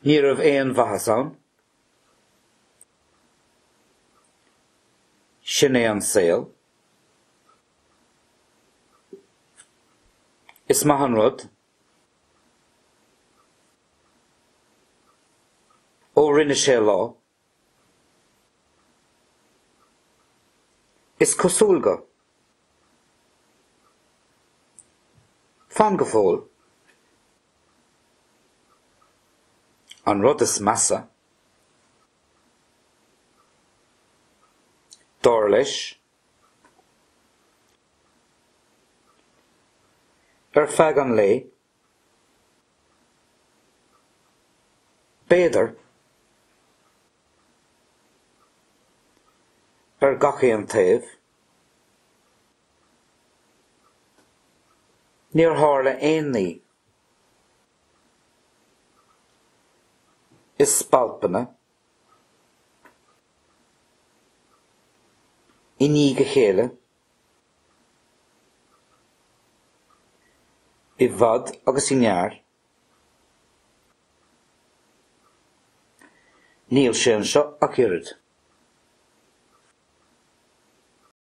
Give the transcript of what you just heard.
Ní raibh éon bheathas ann. Sin é an saol. Is maith an rud. Ó rinne sé lá. Is cosúilge. Fan go fóill. An rud is measa. Dár leis. Ar feadh an lé. Béidir. Ar gach é an taobh. Níor tharla aon ní. Is spalpanna. I ní go chéile. I bhfad agus i near. Níl sé anseo ach irid.